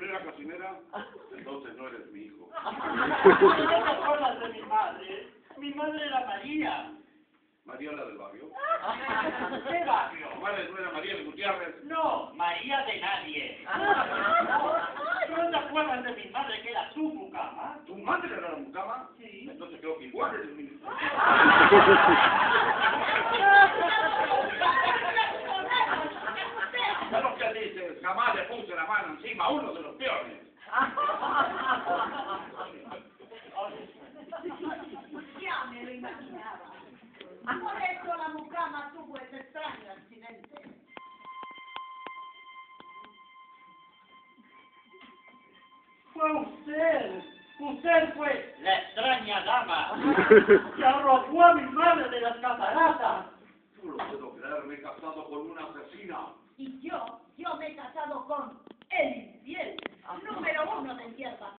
era cocinera, entonces no eres mi hijo. No te acuerdas de mi madre. Mi madre era María. María la del barrio. ¿Qué barrio? Tu madre no era María de Gutiérrez. No, María de nadie. ¿No te acuerdas de mi madre que era tu mucama? ¿Tu madre era la mucama? Sí. Entonces creo que igual eres mi hijo. ¿Sabes lo que dices? Jamás le puse la mano encima a uno de los peones. Ya me lo imaginaba. Por eso la mucama tuvo ese extraño accidente. Fue usted. Usted fue la extraña dama que arrojó a mi madre de las cataratas. No lo puedo creer, me he casado con una asesina. Y yo me he casado con el infiel, número 1 de hierba.